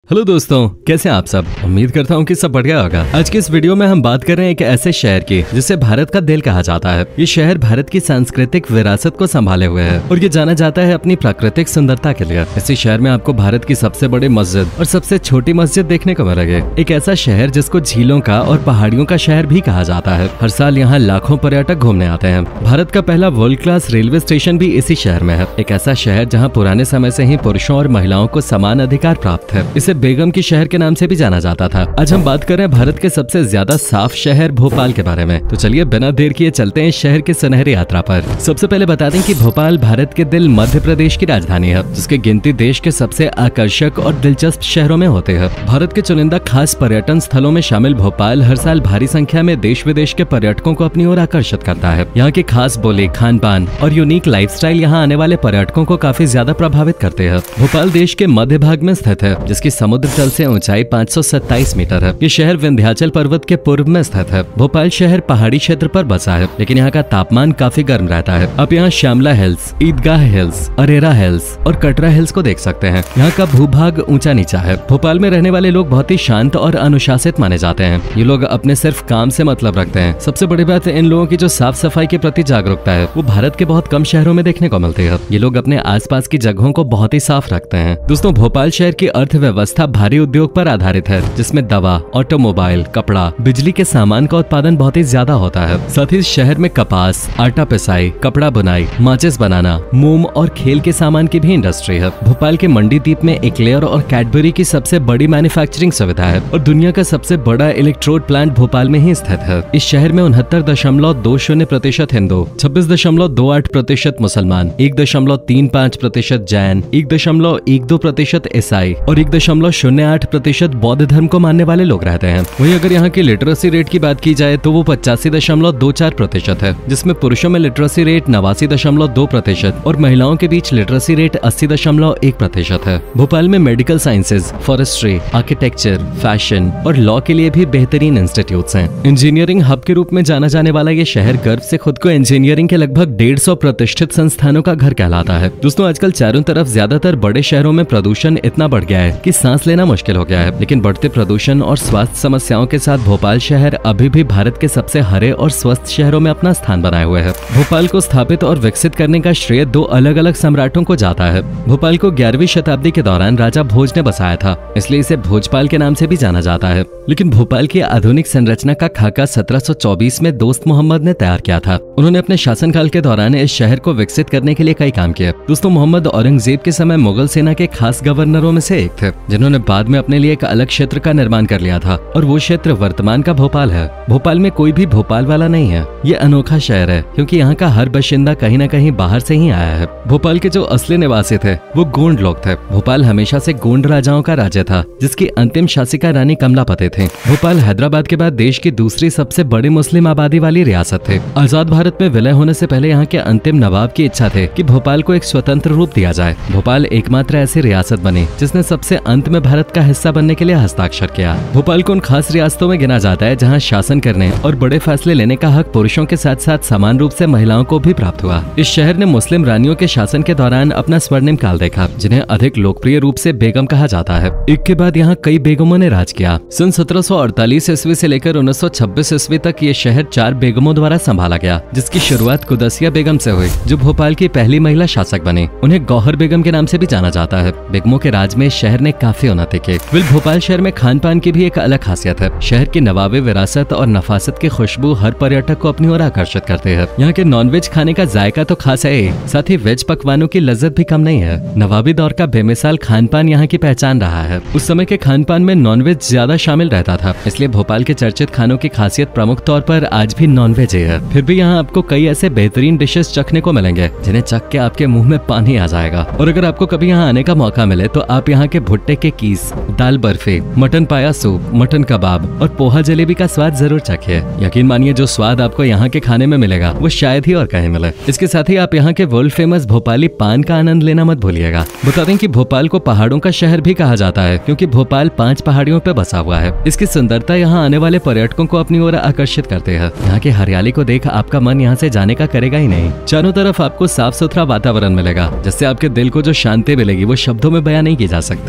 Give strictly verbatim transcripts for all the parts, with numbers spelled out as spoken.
Hello दोस्तों, कैसे हैं आप सब। उम्मीद करता हूँ कि सब बढ़िया होगा। आज के इस वीडियो में हम बात कर रहे हैं एक ऐसे शहर की जिसे भारत का दिल कहा जाता है। ये शहर भारत की सांस्कृतिक विरासत को संभाले हुए है और ये जाना जाता है अपनी प्राकृतिक सुंदरता के लिए। इसी शहर में आपको भारत की सबसे बड़ी मस्जिद और सबसे छोटी मस्जिद देखने को मिलेगी। एक ऐसा शहर जिसको झीलों का और पहाड़ियों का शहर भी कहा जाता है। हर साल यहाँ लाखों पर्यटक घूमने आते हैं। भारत का पहला वर्ल्ड क्लास रेलवे स्टेशन भी इसी शहर में है। एक ऐसा शहर जहाँ पुराने समय से ही पुरुषों और महिलाओं को समान अधिकार प्राप्त है। इसे बेगम की शहर के नाम से भी जाना जाता था। आज हम बात कर रहे हैं भारत के सबसे ज्यादा साफ शहर भोपाल के बारे में। तो चलिए बिना देर किए चलते हैं शहर के सुनहरी यात्रा पर। सबसे पहले बता दें कि भोपाल भारत के दिल मध्य प्रदेश की राजधानी है, जिसकी गिनती देश के सबसे आकर्षक और दिलचस्प शहरों में होते हैं। भारत के चुनिंदा खास पर्यटन स्थलों में शामिल भोपाल हर साल भारी संख्या में देश विदेश के पर्यटकों को अपनी ओर आकर्षित करता है। यहाँ की खास बोली, खान पान और यूनिक लाइफस्टाइल यहाँ आने वाले पर्यटकों को काफी ज्यादा प्रभावित करते हैं। भोपाल देश के मध्य भाग में स्थित है, जिसकी समुद्र तल से ऊंचाई पाँच सौ सत्ताईस मीटर है। ये शहर विंध्याचल पर्वत के पूर्व में स्थित है। भोपाल शहर पहाड़ी क्षेत्र पर बसा है, लेकिन यहाँ का तापमान काफी गर्म रहता है। आप यहाँ Shyamala hills, Idgah hills, Arera hills और कटरा हिल्स को देख सकते हैं। यहाँ का भूभाग ऊंचा नीचा है। भोपाल में रहने वाले लोग बहुत ही शांत और अनुशासित माने जाते हैं। ये लोग अपने सिर्फ काम से मतलब रखते हैं। सबसे बड़ी बात इन लोगों की जो साफ सफाई के प्रति जागरूकता है, वो भारत के बहुत कम शहरों में देखने को मिलती है। ये लोग अपने आसपास की जगहों को बहुत ही साफ रखते हैं। दोस्तों, भोपाल शहर की अर्थव्यवस्था भारी उद्योग पर आधारित है, जिसमें दवा, ऑटोमोबाइल, कपड़ा, बिजली के सामान का उत्पादन बहुत ही ज्यादा होता है। साथ ही शहर में कपास, आटा पिसाई, कपड़ा बुनाई, माचिस बनाना, मोम और खेल के सामान की भी इंडस्ट्री है। भोपाल के मंडी द्वीप में एक्लेयर और कैडबरी की सबसे बड़ी मैन्युफैक्चरिंग सुविधा है और दुनिया का सबसे बड़ा इलेक्ट्रोड प्लांट भोपाल में ही स्थित है। इस शहर में उनहत्तर दशमलव दो शून्य प्रतिशत हिंदू, छब्बीस दशमलव दो आठ प्रतिशत मुसलमान, एक दशमलव तीन पाँच प्रतिशत जैन, एक दशमलव एक दो प्रतिशत ईसाई और एक दशमलव शून्य आठ प्रतिशत बौद्ध धर्म को मानने वाले लोग रहते हैं। वहीं अगर यहाँ की लिटरेसी रेट की बात की जाए तो वो पचासी दशमलव दो चार प्रतिशत है, जिसमें पुरुषों में लिटरेसी रेट नवासी दशमलव दो प्रतिशत और महिलाओं के बीच लिटरेसी रेट अस्सी दशमलव एक प्रतिशत है। भोपाल में medical sciences, forestry, architecture, fashion और लॉ के लिए भी बेहतरीन इंस्टीट्यूट्स हैं। इंजीनियरिंग हब के रूप में जाना जाने वाला ये शहर गर्व से खुद को इंजीनियरिंग के लगभग डेढ़ सौ प्रतिष्ठित संस्थानों का घर कहलाता है। दोस्तों, आजकल चारों तरफ ज्यादातर बड़े शहरों में प्रदूषण इतना बढ़ गया है कि सांस लेना मुश्किल हो गया है, लेकिन बढ़ते प्रदूषण और स्वास्थ्य समस्याओं के साथ भोपाल शहर अभी भी भारत के सबसे हरे और स्वस्थ शहरों में अपना स्थान बनाए हुए है। भोपाल को स्थापित और विकसित करने का श्रेय दो अलग अलग सम्राटों को जाता है। भोपाल को ग्यारहवीं शताब्दी के दौरान राजा भोज ने बसाया था, इसलिए इसे भोजपाल के नाम से भी जाना जाता है। लेकिन भोपाल की आधुनिक संरचना का खाका सत्रह सौ चौबीस में दोस्त मोहम्मद ने तैयार किया था। उन्होंने अपने शासनकाल के दौरान इस शहर को विकसित करने के लिए कई काम किए। दोस्तों, मोहम्मद औरंगजेब के समय मुगल सेना के खास गवर्नरों में से एक थे, जिन्होंने बाद में अपने लिए एक अलग क्षेत्र का निर्माण कर लिया था और वो क्षेत्र वर्तमान का भोपाल है। भोपाल में कोई भी भोपाल वाला नहीं है। ये अनोखा शहर है क्योंकि यहाँ का हर बाशिंदा कहीं न कहीं बाहर से ही आया है। भोपाल के जो असली निवासी थे वो गोंड लोग थे। भोपाल हमेशा से गोंड राजाओं का राज्य था, जिसकी अंतिम शासिका रानी कमलापति थे। भोपाल हैदराबाद के बाद देश की दूसरी सबसे बड़ी मुस्लिम आबादी वाली रियासत थे। आजाद भारत में विलय होने से पहले यहाँ के अंतिम नवाब की इच्छा थे कि भोपाल को एक स्वतंत्र रूप दिया जाए। भोपाल एकमात्र ऐसी रियासत बनी जिसने सबसे अंत में भारत का हिस्सा बनने के लिए हस्ताक्षर किया। भोपाल को उन खास रियासतों में गिना जाता है जहां शासन करने और बड़े फैसले लेने का हक पुरुषों के साथ साथ समान रूप से महिलाओं को भी प्राप्त हुआ। इस शहर ने मुस्लिम रानियों के शासन के दौरान अपना स्वर्णिम काल देखा, जिन्हें अधिक लोकप्रिय रूप से बेगम कहा जाता है। एक के बाद यहाँ कई बेगमों ने राज किया। सन सत्रह सौ अड़तालीस ईस्वी से लेकर उन्नीस सौ छब्बीस ईस्वी तक ये शहर चार बेगमों द्वारा संभाला गया, जिसकी शुरुआत कुदसिया बेगम से हुई, जो भोपाल की पहली महिला शासक बनी। उन्हें गौहर बेगम के नाम से भी जाना जाता है। बेगमों के राज में शहर ने काफी उन्नति की। भोपाल शहर में खान पान की भी एक अलग खासियत है। शहर की नवाबी विरासत और नफासत की खुशबू हर पर्यटक को अपनी ओर आकर्षित करते हैं। यहाँ के नॉनवेज खाने का जायका तो खास है, साथ ही वेज पकवानों की लज्जत भी कम नहीं है। नवाबी दौर का बेमिसाल खान पान यहाँ की पहचान रहा है। उस समय के खान पान में नॉनवेज ज्यादा शामिल रहता था, इसलिए भोपाल के चर्चित खानों की खासियत प्रमुख तौर पर आज भी नॉनवेज है। फिर भी यहाँ आपको कई ऐसे बेहतरीन डिशेस चखने को मिलेंगे जिन्हें चख के आपके मुंह में पानी आ जाएगा। और अगर आपको कभी यहाँ आने का मौका मिले तो आप यहाँ के भुट्टे के कीस, दाल बर्फी, मटन पाया सूप, मटन कबाब और पोहा जलेबी का स्वाद जरूर चखिए। यकीन मानिए, जो स्वाद आपको यहाँ के खाने में मिलेगा वो शायद ही और कहीं मिले। इसके साथ ही आप यहाँ के वर्ल्ड फेमस भोपाली पान का आनंद लेना मत भूलिएगा। बता दें कि भोपाल को पहाड़ों का शहर भी कहा जाता है, क्योंकि भोपाल पांच पहाड़ियों पर बसा हुआ है। इसकी सुंदरता यहाँ आने वाले पर्यटकों को अपनी ओर आकर्षित करते हैं। यहाँ की हरियाली को देख आपका मन यहाँ से जाने का करेगा ही नहीं। चारों तरफ आपको साफ सुथरा वातावरण मिलेगा, जिससे आपके दिल को जो शांति मिलेगी वो शब्दों में बयान नहीं की जा सकते।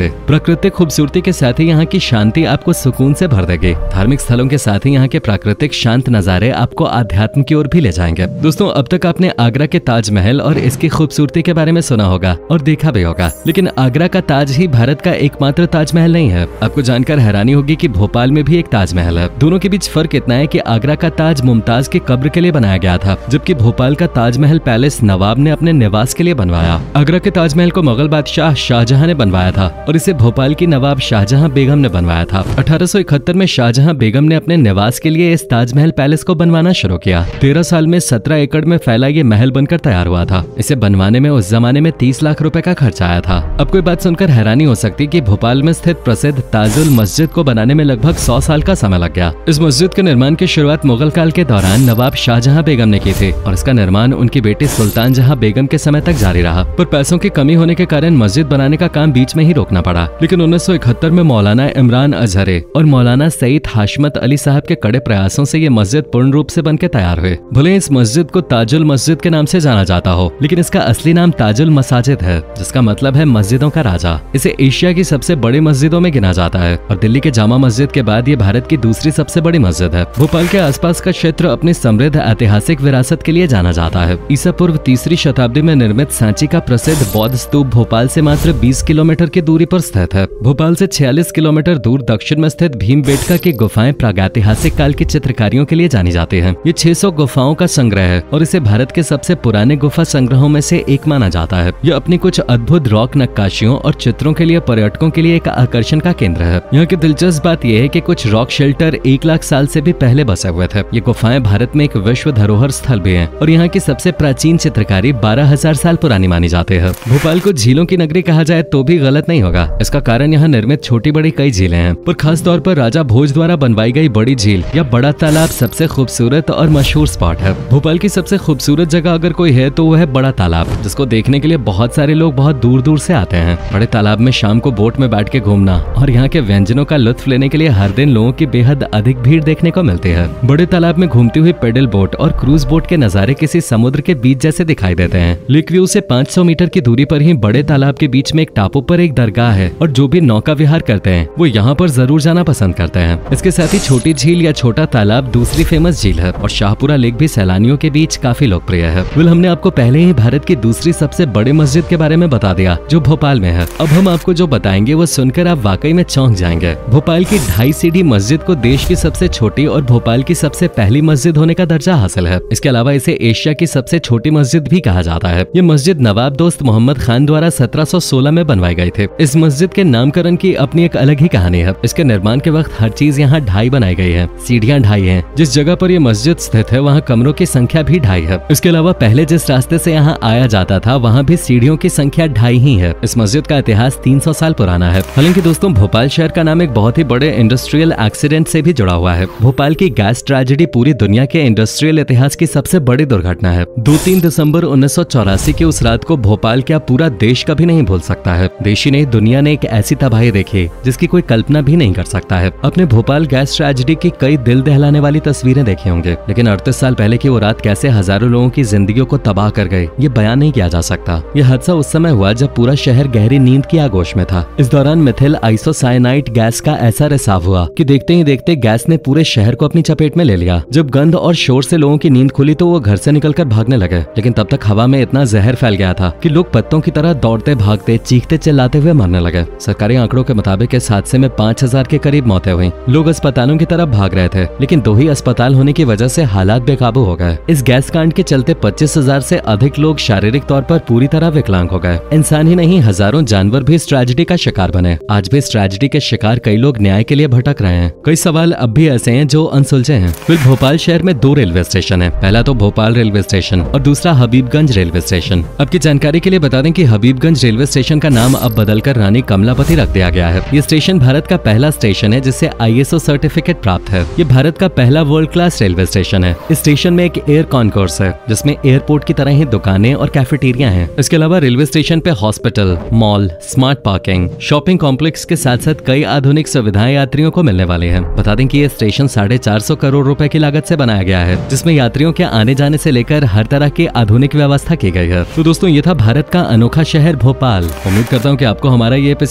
प्राकृतिक खूबसूरती के साथ ही यहाँ की शांति आपको सुकून से भर देगी। धार्मिक स्थलों के साथ ही यहाँ के प्राकृतिक शांत नजारे आपको आध्यात्म की ओर भी ले जाएंगे। दोस्तों, अब तक आपने आगरा के ताजमहल और इसकी खूबसूरती के बारे में सुना होगा और देखा भी होगा, लेकिन आगरा का ताज ही भारत का एकमात्र ताजमहल नहीं है। आपको जानकर हैरानी होगी कि भोपाल में भी एक ताजमहल है। दोनों के बीच फर्क इतना है कि आगरा का ताज मुमताज की कब्र के लिए बनाया गया था, जबकि भोपाल का ताजमहल पैलेस नवाब ने अपने निवास के लिए बनवाया। आगरा के ताजमहल को मुगल बादशाह शाहजहां ने बनवाया था और इसे भोपाल की नवाब शाहजहां बेगम ने बनवाया था। अठारह सौ इकहत्तर में शाहजहां बेगम ने अपने निवास के लिए इस ताजमहल पैलेस को बनवाना शुरू किया। तेरह साल में सत्रह एकड़ में फैला ये महल बनकर तैयार हुआ था। इसे बनवाने में उस जमाने में तीस लाख रुपए का खर्चा आया था। अब कोई बात सुनकर हैरानी हो सकती कि भोपाल में स्थित प्रसिद्ध ताजुल मस्जिद को बनाने में लगभग सौ साल का समय लग गया। इस मस्जिद के निर्माण की शुरुआत मुगल काल के दौरान नवाब शाहजहां बेगम ने की थी और इसका निर्माण उनकी बेटी सुल्तान जहां बेगम के समय तक जारी रहा, पर पैसों की कमी होने के कारण मस्जिद बनाने का काम बीच में ही रोकना पड़ा। लेकिन उन्नीस सौ इकहत्तर में मौलाना इमरान अजहरी और मौलाना सईद हाशमत अली साहब के कड़े प्रयासों से ये मस्जिद पूर्ण रूप से बनकर तैयार हुए। भले इस मस्जिद को ताजुल मस्जिद के नाम से जाना जाता हो, लेकिन इसका असली नाम ताजुल मसाजिद है, जिसका मतलब है मस्जिदों का राजा। इसे एशिया की सबसे बड़ी मस्जिदों में गिना जाता है और दिल्ली के जामा मस्जिद के बाद ये भारत की दूसरी सबसे बड़ी मस्जिद है। भोपाल के आसपास का क्षेत्र अपनी समृद्ध ऐतिहासिक विरासत के लिए जाना जाता है। ईसा पूर्व तीसरी शताब्दी में निर्मित सांची का प्रसिद्ध बौद्ध स्तूप भोपाल से मात्र बीस किलोमीटर की दूरी पर स्थित है। भोपाल से छियालीस किलोमीटर दूर दक्षिण में स्थित भीमबेटका की गुफाएं प्रागैतिहासिक काल की चित्रकारियों के लिए जानी जाती हैं। ये छह सौ गुफाओं का संग्रह है और इसे भारत के सबसे पुराने गुफा संग्रहों में से एक माना जाता है। यह अपनी कुछ अद्भुत रॉक नक्काशियों और चित्रों के लिए पर्यटकों के लिए एक आकर्षण का केंद्र है। यहाँ की दिलचस्प बात यह है कि कुछ रॉक शेल्टर एक लाख साल से भी पहले बसे हुए थे। ये गुफाएं भारत में एक विश्व धरोहर स्थल भी हैं और यहाँ की सबसे प्राचीन चित्रकारी बारह हजार साल पुरानी मानी जाती है। भोपाल को झीलों की नगरी कहा जाए तो भी गलत नहीं होगा। इसका कारण यहाँ निर्मित छोटी बड़ी कई झीलें हैं, पर खास तौर पर राजा भोज द्वारा बनवाई गई बड़ी झील या बड़ा तालाब सबसे खूबसूरत और मशहूर स्पॉट है। भोपाल की सबसे खूबसूरत जगह अगर कोई है तो वह है बड़ा तालाब, जिसको देखने के लिए बहुत सारे लोग बहुत दूर दूर से आते हैं। बड़े तालाब में शाम को बोट में बैठ के घूमना और यहाँ के व्यंजनों का लुत्फ लेने के लिए हर दिन लोगों की बेहद अधिक भीड़ देखने को मिलती है। बड़े तालाब में घूमती हुई पेडल बोट और क्रूज बोट के नजारे किसी समुद्र के बीच जैसे दिखाई देते हैं। लेक व्यू से पाँच सौ मीटर की दूरी पर ही बड़े तालाब के बीच में एक टापू पर एक दरगाह है और जो भी नौका विहार करते हैं वो यहाँ पर जरूर जाना पसंद करते हैं। इसके साथ ही छोटी झील या छोटा तालाब दूसरी फेमस झील है और शाहपुरा लेक भी सैलानियों के बीच काफी लोकप्रिय है। वेल, हमने आपको पहले ही भारत की दूसरी सबसे बड़ी मस्जिद के बारे में बता दिया जो भोपाल में है। अब हम आपको जो बताएंगे वो सुनकर आप वाकई में चौंक जाएंगे। भोपाल की ढाई सीढ़ी मस्जिद को देश की सबसे छोटी और भोपाल की सबसे पहली मस्जिद होने का दर्जा हासिल है। इसके अलावा इसे एशिया की सबसे छोटी मस्जिद भी कहा जाता है। ये मस्जिद नवाब दोस्त मोहम्मद खान द्वारा सत्रह सौ सोलह में बनवाई गई थी। इस मस्जिद के नामकरण की अपनी एक अलग ही कहानी है। इसके निर्माण के वक्त हर चीज यहाँ ढाई बनाई गई है। सीढ़ियाँ ढाई हैं। जिस जगह पर ये मस्जिद स्थित है वहाँ कमरों की संख्या भी ढाई है। इसके अलावा पहले जिस रास्ते से यहाँ आया जाता था वहाँ भी सीढ़ियों की संख्या ढाई ही है। इस मस्जिद का इतिहास तीन सौ साल पुराना है। हालांकि दोस्तों, भोपाल शहर का नाम एक बहुत ही बड़े इंडस्ट्रियल एक्सीडेंट से भी जुड़ा हुआ है। भोपाल की गैस ट्रेजेडी पूरी दुनिया के इंडस्ट्रियल इतिहास की सबसे बड़ी दुर्घटना है। दो तीन दिसंबर उन्नीस सौ चौरासी की उस रात को भोपाल क्या पूरा देश कभी नहीं भूल सकता है। देश ही नहीं, दुनिया ने एक ऐसी तबाही देखी जिसकी कोई कल्पना भी नहीं कर सकता है। अपने भोपाल गैस ट्रेजेडी की कई दिल दहलाने वाली तस्वीरें देखी होंगे, लेकिन अड़तीस साल पहले की वो रात कैसे हजारों लोगों की जिंदगियों को तबाह कर गई ये बयान नहीं किया जा सकता। ये हादसा उस समय हुआ जब पूरा शहर गहरी नींद की आगोश में था। इस दौरान मिथिल आइसोसाइनाइट गैस का ऐसा रिसाव हुआ कि देखते ही देखते गैस ने पूरे शहर को अपनी चपेट में ले लिया। जब गंध और शोर से लोगों की नींद खुली तो वो घर से निकलकर भागने लगे, लेकिन तब तक हवा में इतना जहर फैल गया था कि लोग पत्तों की तरह दौड़ते भागते चीखते चिल्लाते हुए मरने लगे। सरकारी आंकड़ों के मुताबिक इस हादसे में पाँच हजार के करीब मौतें हुई। लोग अस्पतालों की तरफ भाग रहे थे, लेकिन दो ही अस्पताल होने की वजह से हालात बेकाबू हो गए। इस गैस कांड के चलते पच्चीस हजार से अधिक लोग शारीरिक तौर पर पूरी तरह विकलांग हो गए। इंसान ही नहीं, हजारों जानवर भी इस ट्रेजेडी का शिकार बने। आज भी इस ट्रेजेडी के शिकार कई लोग न्याय के लिए भटक रहे हैं। कई सवाल अब भी ऐसे हैं जो अनसुलझे हैं। फिर भोपाल शहर में दो रेलवे स्टेशन है। पहला तो भोपाल रेलवे स्टेशन और दूसरा हबीबगंज रेलवे स्टेशन। आपकी जानकारी के लिए बता दें कि हबीबगंज रेलवे स्टेशन का नाम अब बदलकर रानी कमलापति रख दिया गया है। ये स्टेशन भारत का पहला स्टेशन है जिसे आई एस ओ सर्टिफिकेट प्राप्त है। ये भारत का पहला वर्ल्ड क्लास रेलवे स्टेशन है। इस स्टेशन में एक एयर कॉन्कोर्स है जिसमें एयरपोर्ट की तरह ही दुकानें और कैफेटेरिया हैं। इसके अलावा रेलवे स्टेशन पे hospital, mall, smart parking, shopping complex के साथ साथ कई आधुनिक सुविधाएं यात्रियों को मिलने वाली हैं। बता दें कि ये स्टेशन साढ़े चार सौ करोड़ रुपए की लागत से बनाया गया है, जिसमें यात्रियों के आने जाने से लेकर हर तरह की आधुनिक व्यवस्था की गई है। तो दोस्तों, ये था भारत का अनोखा शहर भोपाल। उम्मीद करता हूँ कि आपको हमारा ये एपिसोड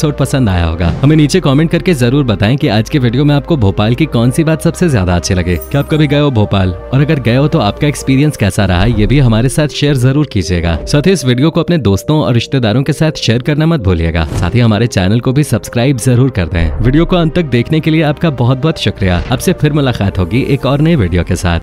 एपिसोड पसंद आया होगा। हमें नीचे कमेंट करके जरूर बताएं कि आज के वीडियो में आपको भोपाल की कौन सी बात सबसे ज्यादा अच्छी लगे। क्या आप कभी गए हो भोपाल, और अगर गए हो तो आपका एक्सपीरियंस कैसा रहा, ये भी हमारे साथ शेयर जरूर कीजिएगा। साथ ही इस वीडियो को अपने दोस्तों और रिश्तेदारों के साथ शेयर करना मत भूलिएगा। साथ ही हमारे चैनल को भी सब्सक्राइब जरूर कर दें। वीडियो को अंत तक देखने के लिए आपका बहुत बहुत शुक्रिया। आपसे फिर मुलाकात होगी एक और नए वीडियो के साथ।